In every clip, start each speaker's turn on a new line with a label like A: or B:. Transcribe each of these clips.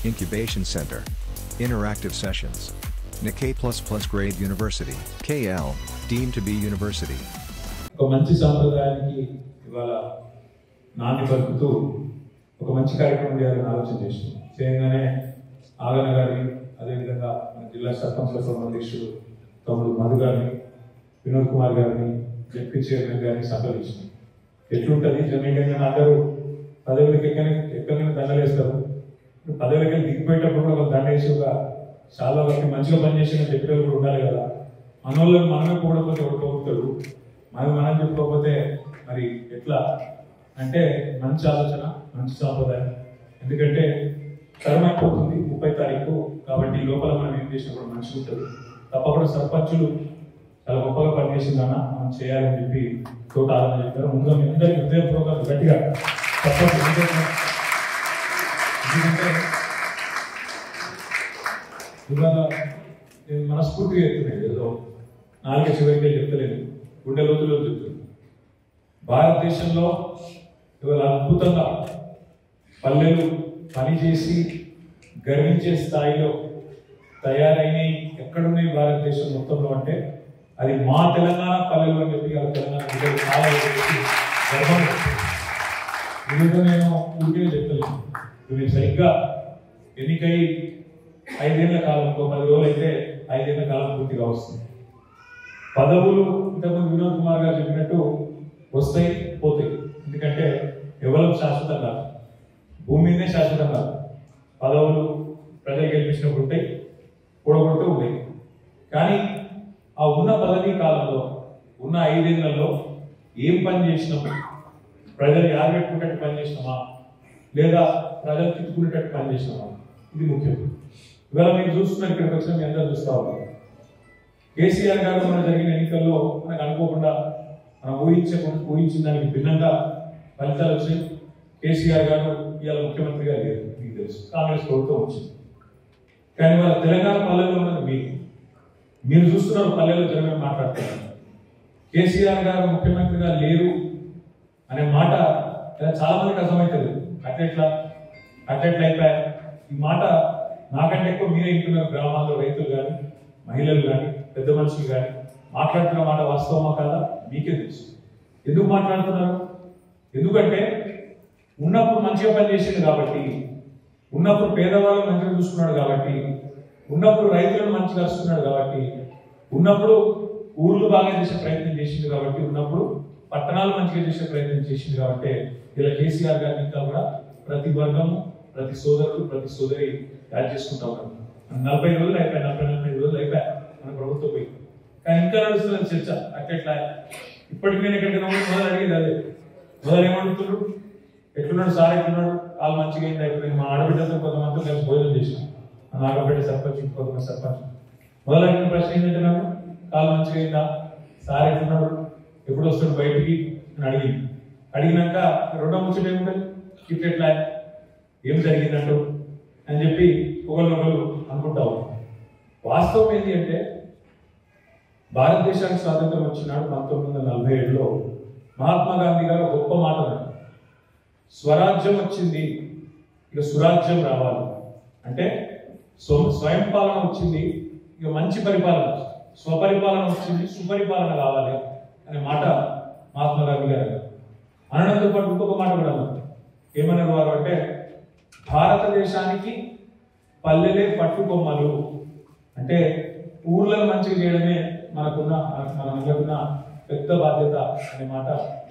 A: Incubation Center. Interactive sessions. Nikkei++ Grade University. KL, deemed to be university.
B: ఒక మంచి సాంప్రదాయానికి ఇవాళ నాంది పలుకుతూ ఒక మంచి కార్యక్రమం చేయాలని ఆలోచన చేస్తున్నాం. చేయగానే ఆగన గారిని, అదేవిధంగా మన జిల్లా సర్పంచ్ల ఫోరం అధ్యక్షుడు తమ్ముడు మధు గారిని, వినోద్ కుమార్ గారిని, జెడ్పీ చైర్మన్ గారిని సంప్రదించినాం. ఎట్లుంటుంది జనరల్గా అందరూ పదవులకి ఎక్కడైనా దండలేస్తారు. పదవులకి దిగిపోయేటప్పుడు కూడా ఒక దండ వేసి ఒక చాలా వరకు మంచిగా పనిచేసిన చెప్పేవాళ్ళు కూడా ఉండాలి కదా. మనోళ్ళని మనమే కూడకపోతే ఒకటి పోతాడు, మనం చెప్పుకోకపోతే మరి ఎట్లా అంటే మంచి ఆలోచన, మంచి సాంప్రదాయం. ఎందుకంటే టర్మ్ అయిపోతుంది 30 తారీఖు కాబట్టి లోపల మనం ఏం చేసినా కూడా మంచిగా ఉంటుంది. తప్పకుండా సర్పంచులు చాలా గొప్పగా పనిచేసిందన్న మనం చేయాలని చెప్పి తోట ఆలోచన చెప్పారు. ముందుగా మీ అందరికీ హృదయపూర్వకంగా గట్టిగా తప్పకుండా. ఎందుకంటే ఇవాళ నేను మనస్ఫూర్తిగా చెప్తున్నాను, ఏదో నాలుగే చివరికి చెప్తలేదు, గుండె లోతులో చెప్తున్నాను. భారతదేశంలో ఇవాళ అద్భుతంగా పల్లెలు పనిచేసి గర్వించే స్థాయిలో తయారైనవి ఎక్కడున్నాయి భారతదేశం మొత్తంలో అంటే అది మా తెలంగాణ పల్లెలు అని చెప్పి తెలంగాణ చాలా గర్వం. ఎందుకంటే నేను ఊరికే చెప్తలేను, మీరు సరిగ్గా ఎన్నికై 5 ఏళ్ల కాలం, ఇంకో 10 రోజులు అయితే 5 ఏళ్ల కాలం పూర్తిగా వస్తుంది. పదవులు ఇంతకుముందు వినోద్ కుమార్ గారు చెప్పినట్టు వస్తాయి పోతాయి. ఎందుకంటే ఎవరు శాశ్వతం కాదు, భూమి మీదే శాశ్వతం కాదు. పదవులు ప్రజలు గెలిపించినప్పుడు ఉంటాయి, కూడగొడుతూ ఉంటాయి. కానీ ఆ ఉన్న పదవీ కాలంలో ఉన్న 5 ఏళ్లలో ఏం పని చేసినాము, ప్రజలు యాదపెట్టుకునేటట్టు పని చేసినామా లేదా ప్రజలు తిట్టుకునేటట్టు పని చేసినామా, ఇది ముఖ్యం. ఇవాళ మీరు చూస్తున్నారు, ఇక్కడికి వచ్చిన మీ అందరూ చూస్తా ఉన్నారు. కేసీఆర్ గారు మన జరిగిన ఎన్నికల్లో మనకు అనుకోకుండా మనం ఊహించిన దానికి భిన్నంగా ఫలితాలు వచ్చాయి. కేసీఆర్ గారు ఇవాళ ముఖ్యమంత్రిగా లేరు, మీకు తెలుసు, కాంగ్రెస్ ప్రభుత్వం వచ్చింది. కానీ వాళ్ళ తెలంగాణ పల్లెల్లో ఉన్నది మీరు చూస్తున్నారు, పల్లెల్లో జనం మాట్లాడుతున్నారు. కేసీఆర్ గారు ముఖ్యమంత్రిగా లేరు అనే మాట చాలా మందికి అర్థమవుతుంది. అట్లెట్లా అయిపోయా ఈ మాట నాకంటే ఎక్కువ మీరే ఇంటున్నారు. గ్రామాల్లో రైతులు కానీ, మహిళలు కానీ, పెద్ద మనుషులు కానీ మాట్లాడుతున్న మాట వాస్తవమా కాదా మీకే తెలుసు. ఎందుకు మాట్లాడుతున్నారు? ఎందుకంటే ఉన్నప్పుడు మంచిగా పనిచేసింది కాబట్టి, ఉన్నప్పుడు పేదవాళ్ళు మంచిగా చూసుకున్నాడు కాబట్టి, ఉన్నప్పుడు రైతులను మంచిగా వస్తున్నాడు కాబట్టి, ఉన్నప్పుడు ఊర్లు బాగా చేసే ప్రయత్నం చేసింది కాబట్టి, ఉన్నప్పుడు పట్టణాలు మంచిగా చేసే ప్రయత్నం చేసింది కాబట్టి ఇలా కేసీఆర్ గారిని ఇంకా కూడా ప్రతి వర్గము, ప్రతి సోదరుడు, ప్రతి సోదరి యాడ్ చేసుకుంటా ఉన్నాం. 40 రోజులు అయిపోయాయి, 45 రోజులు అయిపోయాయి మన ప్రభుత్వం పోయి. కానీ ఇంకా నడుస్తున్న చర్చ అట్లా. ఇప్పటికి నేను ఎక్కడికైనా మొదలు అడిగేది అదే. మొదలు ఏమడుగుతున్నారు, ఎట్లున్నాడు సార్, ఎట్లున్నాడు, వాళ్ళు మంచిగా అయింది అయిపోయింది. మా ఆడబిడ్డతో కొంతమంది కలిసి భోజనం చేసినాం, మా నాగపేట సర్పంచ్, ఇంకొక సర్పంచ్. మొదలు అడిగిన ప్రశ్న ఏంటంటే నాకు, కాలు మంచిగా అయిందా, సార్ ఎట్లున్నాడు, ఎప్పుడు వస్తాడు బయటికి అని అడిగినాక రెండో ముచ్చట ఏముంటుంది, ఇట్లా ఏం జరిగిందంటూ అని చెప్పి ఒకరినొకరు అనుకుంటావు. వాస్తవం ఏంటి అంటే భారతదేశానికి స్వాతంత్రం వచ్చినాడు 1947లో మహాత్మా గాంధీ గారు గొప్ప మాట అన్నారు, స్వరాజ్యం వచ్చింది, ఇక సురాజ్యం రావాలి. అంటే స్వయం పాలన వచ్చింది, ఇక మంచి పరిపాలన, స్వపరిపాలన వచ్చింది, సుపరిపాలన కావాలి అనే మాట మహాత్మా గాంధీ గారు అనడంతో పాటు ఇంకొక మాట కూడా అన్నారు. ఏమన్నారు వారు అంటే, భారతదేశానికి పల్లెలే పట్టుకొమ్మలు, అంటే ఊర్లను మంచిగా చేయడమే మనకున్న పెద్ద బాధ్యత అనే మాట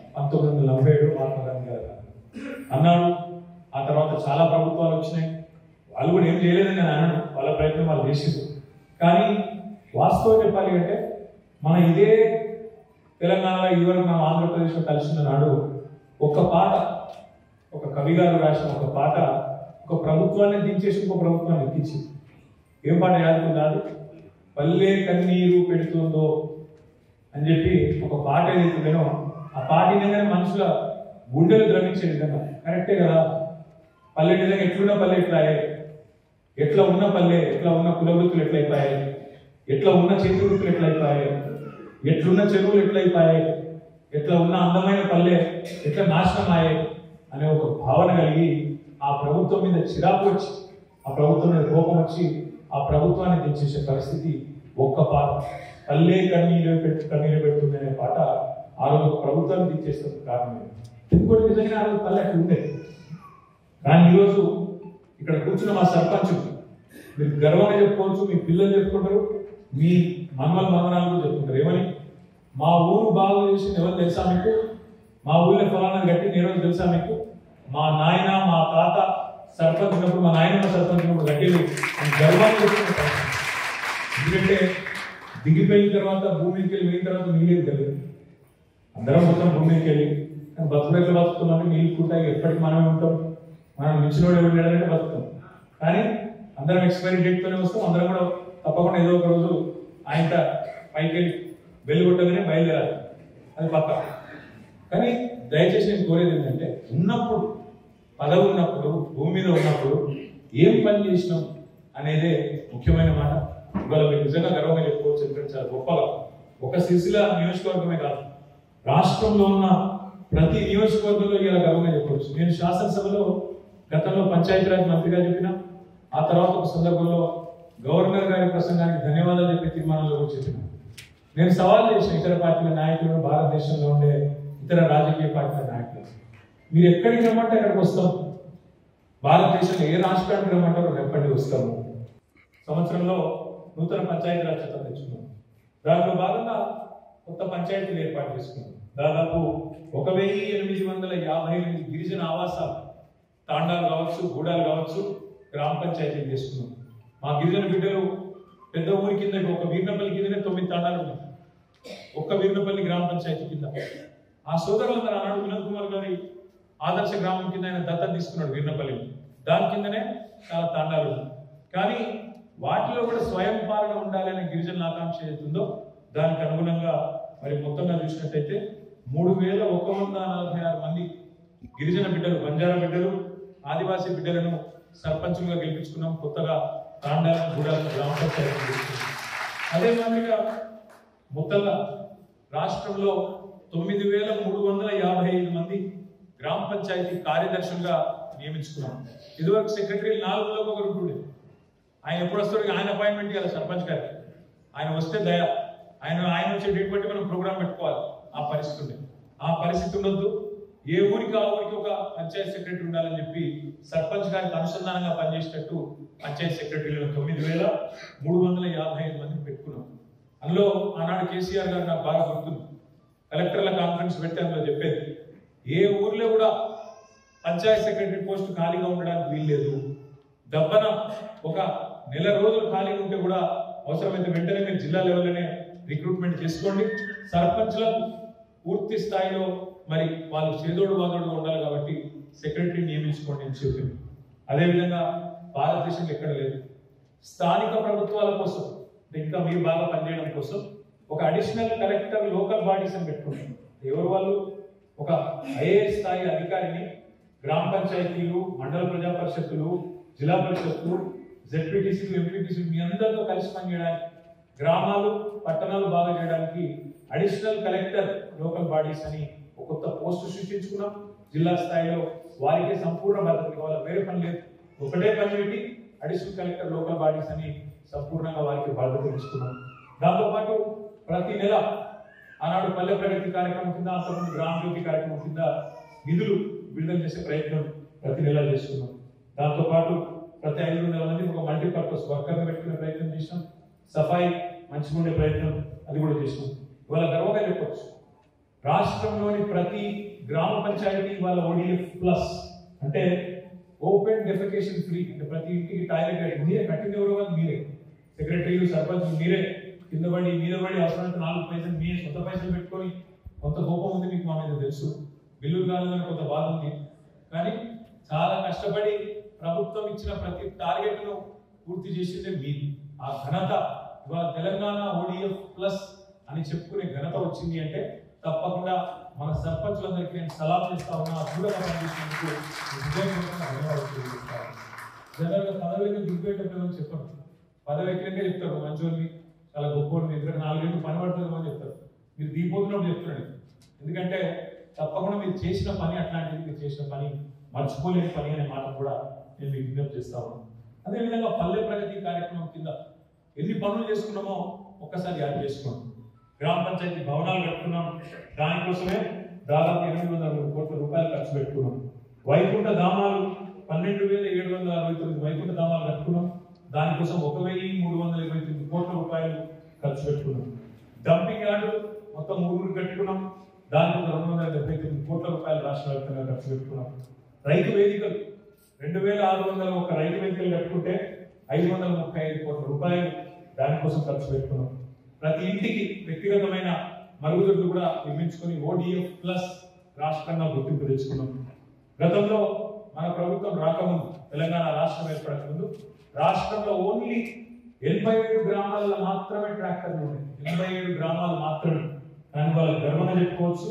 B: 1947 మహాత్మా గాంధీ గారు అన్నాడు. ఆ తర్వాత చాలా ప్రభుత్వాలు వచ్చినాయి, వాళ్ళు కూడా ఏం చేయలేదని నేను అన్నాను, వాళ్ళ ప్రయత్నం వాళ్ళు చేసింది. కానీ వాస్తవం చెప్పాలి అంటే మన ఇదే తెలంగాణలో ఇదివరకు మనం ఆంధ్రప్రదేశ్లో కలిసిన నాడు ఒక పాట, ఒక కవి గారు రాసిన ఒక పాట ఒక ప్రభుత్వాన్ని దించేసి ఇంకో ప్రభుత్వాన్ని ఎక్కించింది. ఏం పాట యాదుకున్నాడు, పల్లె కన్నీరు పెడుతుందో అని చెప్పి ఒక పాట ఏదైతుందేనో ఆ పాట నిజంగానే మనుషుల గుండెలు ద్రవించే విధంగా కరెక్టే కదా. పల్లె నిజంగా ఎట్లున్న పల్లె ఎట్లాయే, ఎట్లా ఉన్న పల్లె, ఎట్లా ఉన్న కులవృత్తులు ఎట్లయిపోయాయి, ఎట్లా ఉన్న చేతి వృత్తులు ఎట్లయిపోయాయి, ఎట్లున్న చెరువులు ఎట్లయిపోయాయి, ఎట్లా ఉన్న అందమైన పల్లె ఎట్లా నాశనం అయ్యాయి అనే ఒక భావన కలిగి ఆ ప్రభుత్వం మీద చిరాకు వచ్చి ఆ ప్రభుత్వం మీద కోపం వచ్చి ఆ ప్రభుత్వాన్ని దించేసే పరిస్థితి ఒక్క పాట తల్లే కన్నీళ్ళు పెడుతుంది అనే పాట ఆ రోజు ప్రభుత్వాన్ని దించేస్తుంది కారణం. ఇంకోటి నిజంగా ఆ రోజు తల్లి అక్కడ ఉండేది. కానీ ఈరోజు ఇక్కడ కూర్చున్న మా సర్పంచ్ మీరు గర్వంగా చెప్పుకోవచ్చు, మీ పిల్లలు చెప్పుకుంటారు, మీ మనవరాలు కూడా చెప్పుకుంటారు. ఏమని మా ఊరు బాగు చేసింది ఎవరు తెలుసా మీకు? మా ఊళ్ళో ఫలానా గట్టి ఈరోజు తెలుసా మీకు? మా నాయన మా తాత సర్పంచ్ ఉన్నప్పుడు, మా నాయనమ్మ సర్పంచ్ ఉన్నప్పుడు గట్టిలు గర్వంగా చెప్పుకుంటారు. ఎందుకంటే దిగిపోయిన తర్వాత భూమికి వెళ్ళి పోయిన తర్వాత నీళ్ళు తెలియదు. అందరం మొత్తం భూమికి వెళ్ళి బతుకులు బతుకుతున్నాం, నీళ్ళు కూటాయి ఎప్పటికి మనమే ఉంటాం. మనం మించినోడు ఎవరు లేడంటే బతుకుతాం. కానీ అందరం ఎక్స్పైరీ డేట్తోనే వస్తాం. అందరం కూడా తప్పకుండా ఏదో ఒక రోజు ఆయన పైకి వెళ్ళి బెల్లు కొట్టగానే బయలుదేరాలి, అది పక్క. కానీ దయచేసి నేను కోరేది ఏంటంటే ఉన్నప్పుడు, పదవి ఉన్నప్పుడు, భూమి మీద ఉన్నప్పుడు ఏం పని చేసినాం అనేదే ముఖ్యమైన మాట. ఇవాళ మీరు నిజంగా గర్వంగా చెప్పుకోవచ్చు. ఎందుకంటే చాలా గొప్పగా ఒక సిరిసిల్ల నియోజకవర్గమే కాదు, రాష్ట్రంలో ఉన్న ప్రతి నియోజకవర్గంలో ఇలా గర్వంగా చెప్పవచ్చు. నేను శాసనసభలో గతంలో పంచాయతీరాజ్ మంత్రిగా చెప్పిన, ఆ తర్వాత ఒక సందర్భంలో గవర్నర్ గారి ప్రసంగానికి ధన్యవాదాలు చెప్పే తీర్మానంలో కూడా చెప్పిన. నేను సవాల్ చేసిన ఇతర పార్టీల నాయకులు, భారతదేశంలో ఉండే ఇతర రాజకీయ పార్టీల నాయకులు, మీరు ఎక్కడికి రమ్మంటే అక్కడికి వస్తాం. భారతదేశంలో ఏ రాష్ట్రానికి రమ్మంటారో ఎప్పటికీ వస్తాము. సంవత్సరంలో నూతన పంచాయతీరాజ్ చట్టం తెచ్చుకున్నాం. దాంట్లో భాగంగా కొత్త పంచాయతీలు ఏర్పాటు చేసుకున్నాం. దాదాపు 1858 గిరిజన ఆవాసాలు, తాండాలు కావచ్చు, గూడాలు కావచ్చు, గ్రామ పంచాయతీలు చేసుకున్నాం. మా గిరిజన బిడ్డలు పెద్ద ఊరి కింద, ఒక వీర్నపల్లి కిందనే 9 తాండాలు ఉన్నాయి. ఒక్క వీర్నపల్లి గ్రామ పంచాయతీ కింద. ఆ సోదరులందరూ ఆనాడు వినోద్ కుమార్ గారి ఆదర్శ గ్రామం కింద ఆయన దత్తత తీసుకున్నాడు వీర్నపల్లి. దాని కిందనే చాలా తాండాలు ఉన్నాయి. కానీ వాటిలో కూడా స్వయం పాలన ఉండాలనే గిరిజనుల ఆకాంక్ష ఏదైతుందో దానికి అనుగుణంగా మరి మొత్తంగా చూసినట్టయితే 3146 మంది గిరిజన బిడ్డలు, బంజారా బిడ్డలు, ఆదివాసీ బిడ్డలను సర్పంచులుగా గెలిపించుకున్నాం. కొత్తగా తాండాలను కూడా గ్రామ పంచాయతీ. అదే మాదిరిగా మొత్తంగా రాష్ట్రంలో 9355 మంది గ్రామ పంచాయతీ కార్యదర్శులుగా నియమించుకున్నాం. ఇదివరకు సెక్రటరీ 4లో ఒకరు ఉంటుండే. ఆయన ఎప్పుడు వస్తాడు, ఆయన అపాయింట్మెంట్ ఇవ్వాలి సర్పంచ్ గారికి. ఆయన వస్తే దయ, ఆయన వచ్చే డేట్ బట్టి మనం ప్రోగ్రామ్ పెట్టుకోవాలి. ఆ పరిస్థితి ఉండొద్దు. ఏ ఊరికి ఆ ఊరికి ఒక పంచాయత్ సెక్రటరీ ఉండాలని చెప్పి సర్పంచ్ గారికి అనుసంధానంగా పనిచేసేటట్టు పంచాయత్ సెక్రటరీలను 9355 మందిని పెట్టుకున్నాం. అందులో ఆనాడు కేసీఆర్ గారు నాకు బాగా గుర్తుంది. కలెక్టర్ల కాన్ఫరెన్స్ పెడితే అందులో చెప్పేది, ఏ ఊర్లో కూడా పంచాయత్ సెక్రటరీ పోస్టు ఖాళీగా ఉండడానికి వీల్లేదు. దబ్బన ఒక నెల రోజులు ఖాళీగా ఉంటే కూడా అవసరమైతే వెంటనే మీరు జిల్లా లెవెల్లోనే రిక్రూట్మెంట్ చేసుకోండి. సర్పంచ్లకు పూర్తి స్థాయిలో మరి వాళ్ళు చేదోడు వాదోడుగా ఉండాలి కాబట్టి సెక్రటరీ నియమించుకోండి అని చెప్పింది. అదేవిధంగా భారతదేశంలో ఎక్కడ లేదు. స్థానిక ప్రభుత్వాల కోసం, ఇంకా మీరు బాగా పనిచేయడం కోసం ఒక అడిషనల్ కలెక్టర్ లోకల్ బాడీస్ అని పెట్టుకుంటాం. ఎవరు వాళ్ళు? ఒక ఐఏఎస్ స్థాయి అధికారిని గ్రామ పంచాయతీలు, మండల ప్రజా పరిషత్తులు, జిల్లా పరిషత్తులు, జెడ్పీటీసీలు, ఎంపీటీసీలు మీ అందరితో కలిసి పనిచేయడానికి, గ్రామాలు పట్టణాలు బాగా చేయడానికి అడిషనల్ కలెక్టర్ లోకల్ బాడీస్ అని ఒక కొత్త పోస్టు సృష్టించుకున్నాం. జిల్లా స్థాయిలో వారికి సంపూర్ణ భద్రత కావాలి, వేరే పని లేదు. ఒకటే పని పెట్టి అడిషనల్ కలెక్టర్ లోకల్ బాడీస్ అని సంపూర్ణంగా వారికి భద్రత ఇస్తున్నాం. దాంతోపాటు ప్రతి నెల ఆనాడు పల్లె ప్రగతి కార్యక్రమం కింద, అంతకుముందు గ్రామ జ్యోతి కార్యక్రమం కింద నిధులు విడుదల చేసే ప్రయత్నం ప్రతి నెల చేస్తున్నాం. దాంతోపాటు ప్రతి 5 నెలల మంది ఒక మల్టీపర్పస్ వర్కర్ని పెట్టుకునే ప్రయత్నం చేసినాం. సఫాయి మంచిగా ఉండే ప్రయత్నం అది కూడా చేసినాం. ఇవాళ గర్వంగా చెప్పవచ్చు, రాష్ట్రంలోని ప్రతి గ్రామ పంచాయతీ వాళ్ళ ఓడిఎఫ్ ప్లస్ అంటే ఓపెన్ డెఫికేషన్ ఫ్రీ, అంటే ప్రతి ఇంటికి టాయిలెట్ మీరే కట్టింది ఎవరు కాదు, మీరే సెక్రటరీలు, సర్పంచ్ మీరే కింద పడి మీద పడి అవసరమైతే 4 పైసలు మీరే సొంత పైసలు పెట్టుకొని, కొంత కోపం ఉంది మీకు, మా మీద తెలుసు, బిల్లులు కాదని కొంత బాధ ఉంది. కానీ చాలా కష్టపడి ప్రభుత్వం ఇచ్చిన ప్రతి టార్గెట్ను పూర్తి చేసిందే మీరు. ఆ ఘనత ఇవాళ తెలంగాణ ఓడిఎఫ్ ప్లస్ అని చెప్పుకునే ఘనత వచ్చింది అంటే తప్పకుండా మన సర్పంచులందరికీ నేను సలాం చేస్తా ఉన్నా. అద్భుతంగా పనిచేసినందుకు ధన్యవాదాలు తెలియజేస్తాను. జనరల్గా పదవిని దిగిపోయేటప్పుడు చెప్పండి, పదవి ఎక్కడంగా చెప్తారు మంచోళ్ళని, చాలా గొప్పవాళ్ళు, మీ దగ్గర 4 ఏళ్ళు పని పడుతుందని చెప్తారు. మీరు దిగిపోతున్నప్పుడు చెప్తున్నాడు. ఎందుకంటే తప్పకుండా మీరు చేసిన పని అట్లాంటిది, మీరు చేసిన పని మర్చిపోలేని పని అనే మాట కూడా నేను మీకు విజ్ఞప్తి చేస్తా ఉన్నాను. అదేవిధంగా పల్లె ప్రగతి కార్యక్రమం కింద ఎన్ని పనులు చేసుకున్నామో ఒక్కసారి యాడ్ చేసుకోండి. గ్రామ పంచాయతీ భవనాలు కట్టుకున్నాం, దానికోసమే దాదాపు 803 కోట్ల రూపాయలు ఖర్చు పెట్టుకున్నాం. వైకుంఠ ధామాలు 12,769 వైకుంఠ ధామాలు కట్టుకున్నాం, దానికోసం 1,329 కోట్ల రూపాయలు ఖర్చు పెట్టుకున్నాం. డంపింగ్ యార్డు మొత్తం 3 కట్టుకున్నాం, దానికి 279 కోట్ల రూపాయలు రాష్ట్ర వ్యాప్తంగా ఖర్చు పెట్టుకున్నాం. రైతు వేదికలు 2,600 ఒక రైతు వేదికలు కట్టుకుంటే 535 కోట్ల రూపాయలు దానికోసం ఖర్చు పెట్టుకున్నాం. ప్రతి ఇంటికి వ్యక్తిగతమైన మరుగుదొడ్లు కూడా నిర్మించుకొని ODF ప్లస్ రాష్ట్రంగా గుర్తింపు తెచ్చుకున్నాం. గతంలో మన ప్రభుత్వం రాకముందు, తెలంగాణ రాష్ట్రం ఏర్పడకముందు రాష్ట్రంలో ఓన్లీ 87 గ్రామాలలో మాత్రమే ట్రాక్టర్లు ఉన్నాయి. 87 గ్రామాలు మాత్రమే. కానీ వాళ్ళు గర్వంగా చెప్పుకోవచ్చు,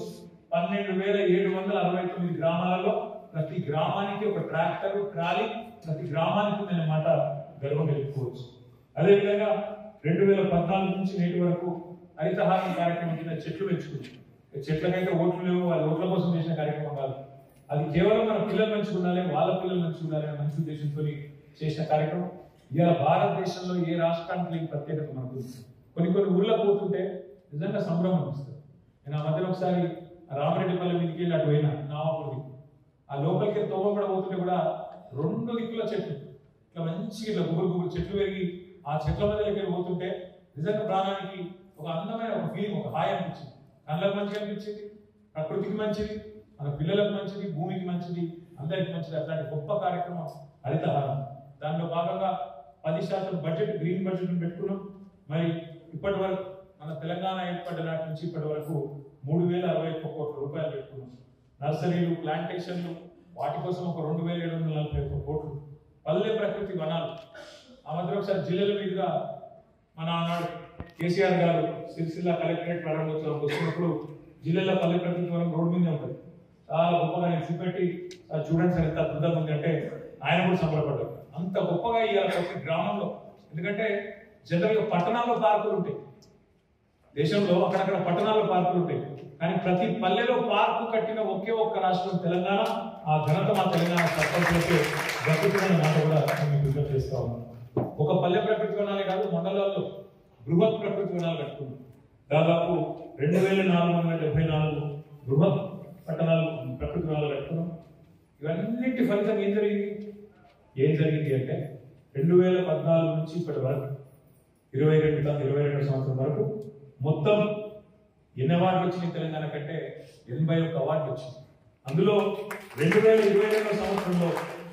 B: 12,769 గ్రామాలలో ప్రతి గ్రామానికి ఒక ట్రాక్టర్, ట్రాలీ ప్రతి గ్రామానికి ఉందన్నమాట, గర్వంగా చెప్పుకోవచ్చు. అదేవిధంగా 2014 నుంచి నేటి వరకు హరితహారం కార్యక్రమం కింద చెట్లు పెంచుకుంది. చెట్లకైతే ఓట్లు లేవు, అది ఓట్ల కోసం చేసిన కార్యక్రమం కాదు. అది కేవలం మన పిల్లలు మంచిగా ఉండాలి, వాళ్ళ పిల్లలు మంచిగా ఉండాలి అనే మంచి ఉద్దేశంతో చేసిన కార్యక్రమం. ఇవాళ భారతదేశంలో ఏ రాష్ట్రానికి లేని ప్రత్యేకత మనకు కొన్ని ఊళ్ళో పోతుంటే నిజంగా సంభ్రమం అనిపిస్తుంది. నేను ఆ మధ్యలో ఒకసారి రామరెడ్డిపల్లి మీదకి వెళ్ళి అటు పోయినా, నావపూర్కి ఆ లోపలికి తోమపడ పోతుంటే కూడా 2 దిక్కుల చెట్లు ఇట్లా మంచిగా ఇట్లా గుబురు చెట్లు పెరిగి ఆ చెట్ల మధ్యలోకి పోతుంటే నిజంగా ప్రాణానికి ఒక అందమైన ఒక ఫీలింగ్, ఒక హాయి అనిపించింది. కళ్ళకు మంచిగా అనిపించింది, ప్రకృతికి మంచిది, మన పిల్లలకు మంచిది, భూమికి మంచిది, అందరికి మంచిది. అట్లాంటి గొప్ప కార్యక్రమం హరితహారం. దానిలో భాగంగా 10% బడ్జెట్, గ్రీన్ బడ్జెట్ పెట్టుకున్నాం. మరి ఇప్పటి వరకు మన తెలంగాణ ఏర్పడ్డ నాటి నుంచి ఇప్పటి వరకు 3,061 కోట్ల రూపాయలు పెట్టుకున్నాం. నర్సరీలు, ప్లాంటేషన్లు, వాటి కోసం ఒక 2,741 కోట్లు. పల్లె ప్రకృతి వనాలు ఆ మధ్య ఒకసారి జిల్లాల మీదుగా మన ఆనాడు కేసీఆర్ గారు సిరిసిల్ల కలెక్టరేట్ ప్రారంభోత్సవం వచ్చినప్పుడు జిల్లాలో పల్లె ప్రకృతి వనం రోడ్డు మీద ఉంటుంది. చాలా గొప్పగా నేను చూపెట్టి చూడండి సార్ ఎంత అద్భుతంగా ఉంది అంటే ఆయన కూడా సంబరపడ్డారు. అంత గొప్పగా ఇవాళ ప్రతి గ్రామంలో, ఎందుకంటే జనరల్గా పట్టణాల్లో పార్కులు ఉంటాయి, దేశంలో అక్కడక్కడ పట్టణాల్లో పార్కులు ఉంటాయి, కానీ ప్రతి పల్లెలో పార్కు కట్టిన ఒకే ఒక్క రాష్ట్రం తెలంగాణ. ఆ ఘనత మా తెలంగాణ సర్పంచులకే దక్కుతుందన్న మాట కూడా మేము విజ్ఞప్తి చేస్తా ఉన్నాం. ఒక పల్లె ప్రకృతి వనాలే కాదు, మండలాల్లో బృహత్ ప్రకృతి వనాలు కట్టుకున్నాం. దాదాపు 2,474 బృహత్ పట్టణాలు ప్రకృతి వనాలు కట్టుకున్నాం. ఇవన్నింటి ఫలితం ఏం జరిగింది అంటే 2014 నుంచి ఇప్పటి వరకు 22 సంవత్సరం వరకు మొత్తం ఎన్ని అవార్డులు వచ్చినాయి తెలంగాణ కంటే 81 అవార్డులు వచ్చింది. అందులో 2022 సంవత్సరంలో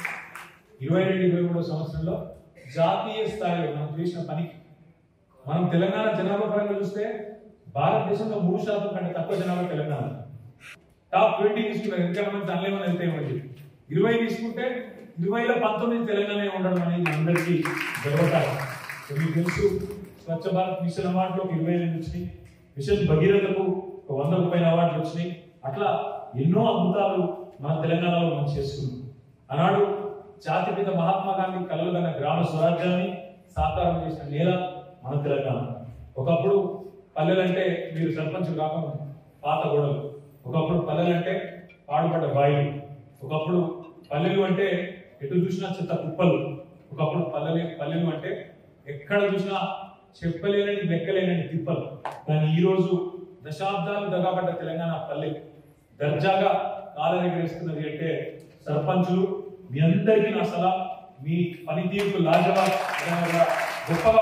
B: 22-23 సంవత్సరంలో జాతీయ స్థాయిలో మనం చేసిన పనికి, మనం తెలంగాణ జనాభా పరంగా చూస్తే భారతదేశంలో 3% కంటే తక్కువ జనాభా తెలంగాణ. టాప్ 20 తీసుకున్నారు, ఎందుకంటే మనం దానిలో వెళ్తామని 20 తీసుకుంటే 20లో 19 తెలంగాణ ఉండడం అనేది అందరికీ గర్వకారణం. మీకు తెలుసు, స్వచ్ఛ భారత్ మిషన్ అవార్డులకు 28 వచ్చినాయి, మిషన్ భగీరథకు 100కు పైన అవార్డులు వచ్చినాయి. అట్లా ఎన్నో అద్భుతాలు మన తెలంగాణలో మనం చేసుకున్నాం. ఆనాడు జాతిపిత మహాత్మా గాంధీ కలలుగన్న గ్రామ స్వరాజ్యాన్ని సాకారం చేసిన నేల మన తెలంగాణ. ఒకప్పుడు పల్లెలంటే మీరు సర్పంచులు కాకుండా పాత గోడలు, ఒకప్పుడు పల్లెలంటే పాడుపడ్డ బాయిలు, ఒకప్పుడు పల్లెలు అంటే ఎటు చూసినా చెత్త కుప్పలు, ఒకప్పుడు పల్లెలు అంటే ఎక్కడ చూసినా చెప్పలేనని లెక్కలేనని తిప్పలు. కానీ ఈ రోజు దశాబ్దాలు దగాపడ్డ తెలంగాణ పల్లె దర్జాగా కాలరెగరేస్తున్నది అంటే సర్పంచులు మీ అందరికీ నా సలహా, మీ పనితీరుకు లాజవాబ్ గొప్పగా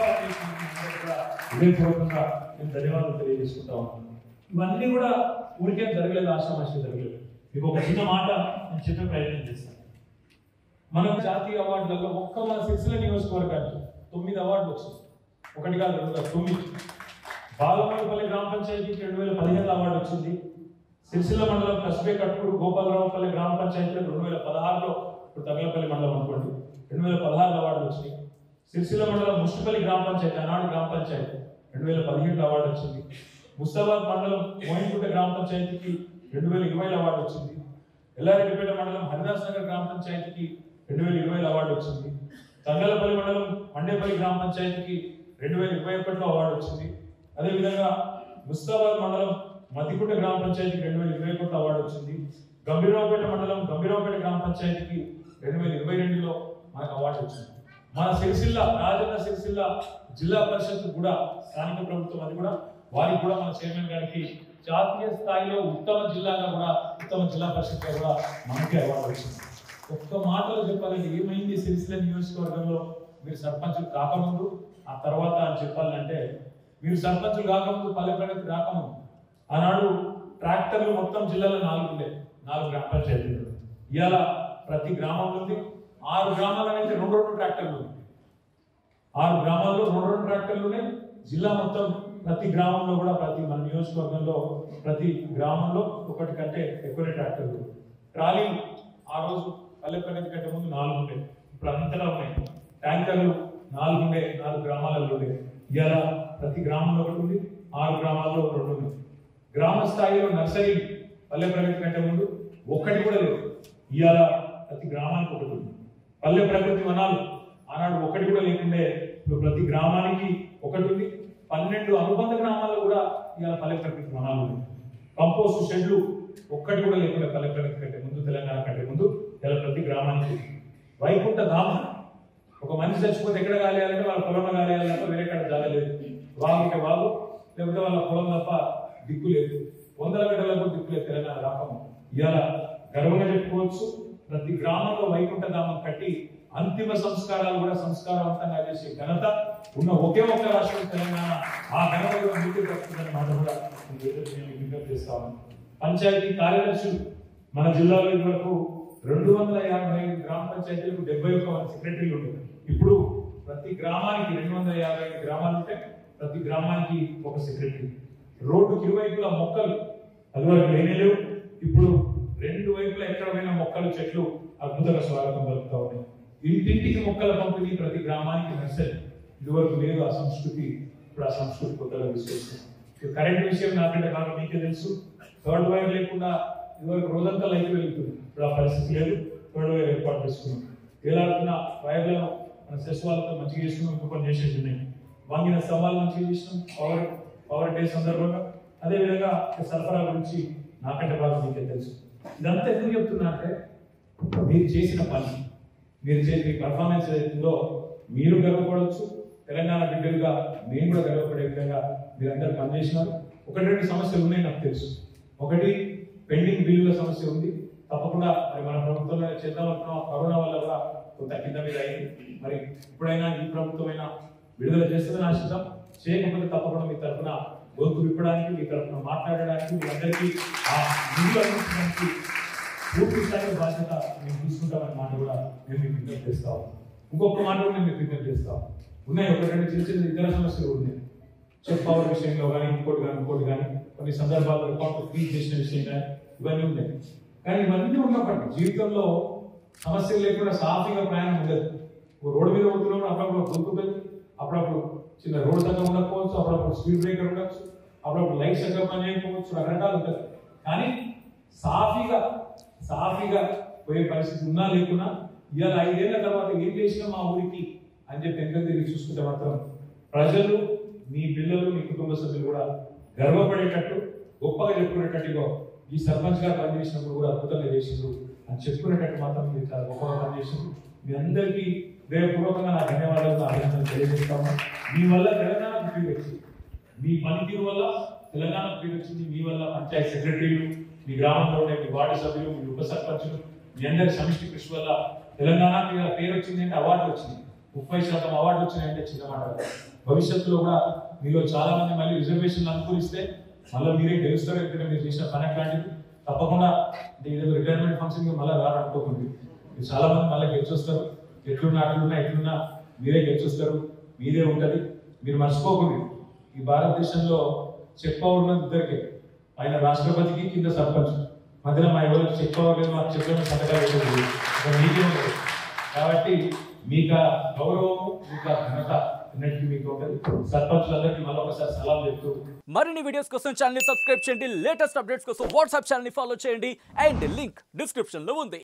B: హృదయపూర్వకంగా నేను ధన్యవాదాలు తెలియజేసుకుంటా ఉన్నాను. ఇవన్నీ కూడా ఊరికే జరగలేదు, ఆశామాషి జరగలేదు. మీకు ఒక చిన్న మాట నేను చెప్పే ప్రయత్నం చేస్తాను. మనం జాతీయ అవార్డులలో ఒక్క మన సిరిసిల్ల నియోజకవర్గానికి 9 అవార్డులు వచ్చింది. 1 కాదు 2 కాదు 9. బాలమూలపల్లి గ్రామ పంచాయతీకి 2015 అవార్డు వచ్చింది. సిరిసిల్ల మండలం కస్బే కట్పూరు గోపాలరావుపల్లి గ్రామ పంచాయతీలకు 2016లో, ఇప్పుడు తగలపల్లి మండలం అనుకోండి, 2016 అవార్డు వచ్చింది. సిరిసిల్ల మండలం ముష్టిపల్లి గ్రామ పంచాయతీ, ఆనాడు గ్రామ పంచాయతీ, 2017 అవార్డు వచ్చింది. ముస్తాబాద్ మండలం మోయిన్గుట్ట గ్రామ పంచాయతీకి 2020 అవార్డు వచ్చింది. ఎల్లారెడ్డిపేట మండలం హరిదాస్ నగర్ గ్రామ పంచాయతీకి 2020 అవార్డు వచ్చింది. తంగలపల్లి మండలం మండేపల్లి గ్రామ పంచాయతీకి 2021లో అవార్డు వచ్చింది. అదేవిధంగా ముస్తాబాద్ మండలం మద్దిగుట్ట గ్రామ పంచాయతీకి 2021లో అవార్డు వచ్చింది. గంభీరావుపేట మండలం గంభీరావుపేట గ్రామ పంచాయతీకి 2022లో మనకు అవార్డు వచ్చింది. మన సిరిసిల్ల రాజన్న సిరిసిల్ల జిల్లా పరిషత్ కూడా స్థానిక ప్రభుత్వం అది కూడా వారికి కూడా మన చైర్మన్ గారికి జాతీయ స్థాయిలో ఉత్తమ జిల్లాగా కూడా ఉత్తమ జిల్లా పరిషత్గా కూడా మనకి అవార్డు వచ్చింది. ఒక్క మాటలో చెప్పాలంటే ఏమైంది సిరిసిల్ల నియోజకవర్గంలో మీరు సర్పంచులు కాకముందు ఆ తర్వాత అని చెప్పాలంటే మీరు సర్పంచులు కాకముందు పల్లె ప్రగతి రాకముందు ఆనాడు ట్రాక్టర్లు మొత్తం జిల్లాలో 4 ఉండే 4 గ్రామ పంచాయతీలు. ఇవాళ ప్రతి గ్రామం ఉంది 6 గ్రామాలనైతే 2 ట్రాక్టర్లు ఉన్నాయి. 6 గ్రామాల్లో 2 ట్రాక్టర్లు ఉన్నాయి. జిల్లా మొత్తం ప్రతి గ్రామంలో కూడా ప్రతి మన నియోజకవర్గంలో ప్రతి గ్రామంలో ఒకటి కంటే ఎక్కువనే ట్రాక్టర్లు. ట్రాలీలు ఆ రోజు పల్లె ప్రగతి కంటే ముందు 4 ఉండే, ఇప్పుడు అంతలా ఉన్నాయి. ట్యాంకర్లు 4 ఉండే, 4 గ్రామాలలో ఉండే. ఇవాళ ప్రతి గ్రామంలో ఒకటి ఉంది, 6 గ్రామాల్లో 2 ఉన్నాయి. గ్రామ స్థాయిలో నర్సరీ పల్లె ప్రగతి కంటే ముందు ఒక్కటి కూడా లేదు. ఇవాళ ప్రతి గ్రామానికి ఒకటి ఉంది. పల్లె ప్రకృతి వనాలు ఆనాడు ఒకటి కూడా లేకుండే, ఇప్పుడు ప్రతి గ్రామానికి ఒకటి ఉంది. 12 అనుబంధ గ్రామాల్లో కూడా ఇవాళ పల్లె ప్రకృతి వనాలు ఉన్నాయి. కంపోస్ట్ షెడ్లు ఒక్కటి కూడా లేకుండా పల్లె ప్రగతి కంటే ముందు తెలంగాణ కంటే ముందు ఇలా ప్రతి గ్రామానికి. వైకుంఠ ధామ ఒక మనిషి చచ్చిపోతే ఎక్కడ కాలేయాలంటే వాళ్ళ పొలంలో కాలేయాలంటే వేరే కాడ జాగలేదు. వాగుంటే వాగు, లేకపోతే వాళ్ళ పొలం తప్ప దిక్కు లేదు. 100 గంటలకు దిక్కు లేదు తెలంగాణ రాకము. ఇవాళ గర్వంగా చెప్పుకోవచ్చు, ప్రతి గ్రామంలో వైకుంఠ ధామం కట్టి అంతిమ సంస్కారాలు కూడా సంస్కారవంతంగా చేసే ఘనత ఉన్న ఒకే ఒక్క రాష్ట్రం తెలంగాణ. ఆ ఘనత కూడా మీకు దక్కుతుందనే మాట కూడా నేను విజ్ఞప్తి చేస్తాను. పంచాయతీ కార్యదర్శులు మన జిల్లాలో ఇదివరకు 255 గ్రామ పంచాయతీలకు 71 మంది సెక్రటరీలు ఉండేవి. ఇప్పుడు ప్రతి గ్రామానికి 255 గ్రామాలు ఉంటే ప్రతి గ్రామానికి ఒక సెక్రటరీ. రోడ్డుకి ఇరువైపులా మొక్కలు అదివరకు లేనేలేవు, ఇప్పుడు 2 వైపులా ఎక్కడ పోయినా మొక్కలు చెట్లు అద్భుతంగా స్వాగతం పలుకుతా ఉన్నాయి. ఇంటింటికి మొక్కల పంపిణీ, ప్రతి గ్రామానికి నర్సరీ. ఇదివరకు లేదు ఆ సంస్కృతి, ఇప్పుడు ఆ సంస్కృతి కొత్తగా విశ్వసిస్తుంది. కరెంట్ విషయం నాకంటే బాగా మీకే తెలుసు. 3rd వైర్ లేకుండా ఇదివరకు రోజంతా లైట్ వెళ్తుంది, ఇప్పుడు ఆ పరిస్థితి లేదు. 3rd వైర్ ఏర్పాటు చేసుకున్నాం. వేలాడుతున్న వైర్లను మన సెస్ వాళ్ళతో మంచిగా చేసుకున్నాం. ఇంకా కొన్ని చేసేది ఉన్నాయి. వంగిన స్తంభాలు మంచిగా చేసినాం పవర్ డే సందర్భంగా. అదేవిధంగా సరఫరా గురించి నాకంటే బాగా మీకే తెలుసు. ఇదంతా ఎందుకు చెప్తున్నా అంటే మీరు చేసిన పని, మీరు చేసిన పర్ఫార్మెన్స్ ఏదైతుందో మీరు గర్వపడవచ్చు. తెలంగాణ బిడ్డలుగా మేము కూడా గర్వపడే విధంగా మీరందరూ పనిచేసినారు. 1-2 సమస్యలు ఉన్నాయి నాకు తెలుసు. ఒకటి పెండింగ్ బిల్లుల సమస్య ఉంది. తప్పకుండా మరి మన ప్రభుత్వంలో చేద్దామనుకున్న కరోనా వల్ల కూడా కొంత కింద మీద అయింది. మరి ఇప్పుడైనా ఈ ప్రభుత్వమైనా విడుదల చేస్తుందని ఆశిద్దాం. చేయకపోతే తప్పకుండా మీ తరఫున గొంతు విప్పడానికి, మీ తరఫున మాట్లాడడానికి, మీ అందరికీ ఆ నిధులు అందించడానికి పూర్తి స్థాయిలో బాధ్యత మేము తీసుకుంటామనే మాట కూడా మేము మీకు విజ్ఞప్తి చేస్తాం. ఇంకొక మాట కూడా మేము మీకు విజ్ఞప్తి చేస్తాం. ఉన్నాయి 1-2 చిన్న ఇతర సమస్యలు ఉన్నాయి. చెక్ పవర్ విషయంలో కానీ ఇంకోటి కానీ కొన్ని సందర్భాల్లో అకౌంట్ ఫ్రీజ్ చేసిన విషయం కానీ ఇవన్నీ ఉన్నాయి. కానీ ఇవన్నీ ఉన్నప్పటికీ జీవితంలో సమస్యలు లేకుండా సాఫీగా ప్రయాణం ఉండదు. రోడ్డు మీద పోతున్నప్పుడు అప్పుడప్పుడు గుర్తుంటుంది, అప్పుడప్పుడు చిన్న రోడ్ సగం ఉండకపోవచ్చు, అప్పుడప్పుడు స్పీడ్ బ్రేకర్ ఉండొచ్చు, అప్పుడప్పుడు లైట్ సగం పని చేయకపోవచ్చు, రకరకాలు ఉంటుంది. కానీ సాఫీగా పోయే పరిస్థితి ఉన్నా లేకున్నా ఇవాళ 5 ఏళ్ల తర్వాత ఏం చేసినా మా ఊరికి అని చెప్పి ఎంత తిరిగి చూసుకుంటే మాత్రం ప్రజలు, మీ పిల్లలు, మీ కుటుంబ సభ్యులు కూడా గర్వపడేటట్టు, గొప్పగా చెప్పుకునేటట్టుగా ఈ సర్పంచ్ గారు పనిచేసినప్పుడు కూడా అద్భుతంగా చేసిండ్రు అని చెప్పుకునేటట్టు మాత్రం మీరు చాలా గొప్పగా పనిచేసిండ్రు. మీ అందరికీ హృదయపూర్వకంగా నా ధన్యవాదాలు, అభినందనలు తెలియజేస్తాము. మీ వల్ల తెలంగాణ పేరు వచ్చింది, మీ పనితీరు వల్ల తెలంగాణ పేరు వచ్చింది. మీ వల్ల పంచాయతీ సెక్రటరీలు, మీ గ్రామంలో ఉండే మీ వార్డు సభ్యులు, మీ ఉప సర్పంచులు, మీ అందరి సమిష్టి కృషి వల్ల తెలంగాణ పేరు వచ్చింది అంటే అవార్డు వచ్చింది. 30% అవార్డు వచ్చినాయంటే చిన్న మాట. భవిష్యత్తులో కూడా మీలో చాలా మంది మళ్ళీ రిజర్వేషన్లు అనుకూలిస్తే మళ్ళీ మీరే గెలుస్తారు. ఎందుకంటే మీరు చేసిన పని అట్లాంటిది. తప్పకుండా ఏదో రిటైర్మెంట్ ఫంక్షన్ మళ్ళీ రారనుకోకండి. మీరు చాలా మంది మళ్ళీ గెలిచొస్తారు. ఎట్లున్నా మీరే గెలిచొస్తారు, మీదే ఉంటుంది. మీరు మర్చిపోకండి, ఈ భారతదేశంలో చెక్ పవర్ ఉన్నది ఇద్దరికే, ఆయన రాష్ట్రపతికి, కింద సర్పంచ్. మధ్యలో మా ఎవరికి చెక్ పవర్ లేదు, మాకు చెప్పిన సంతకాలు మీకే ఉంటుంది. కాబట్టి మీకు గౌరవము, మీకు ఘనత అన్నిటికీ మీకు ఉంటుంది. సర్పంచులందరికీ మళ్ళీ ఒకసారి సలాం చెప్తూ
C: మరిన్ని వీడియోస్ కోసం ఛానల్ ని సబ్స్క్రైబ్ చేయండి. లేటెస్ట్ అప్డేట్స్ కోసం వాట్సాప్ ఛానల్ ని ఫాలో చేయండి. అండ్ లింక్ డిస్క్రిప్షన్ లో ఉంది.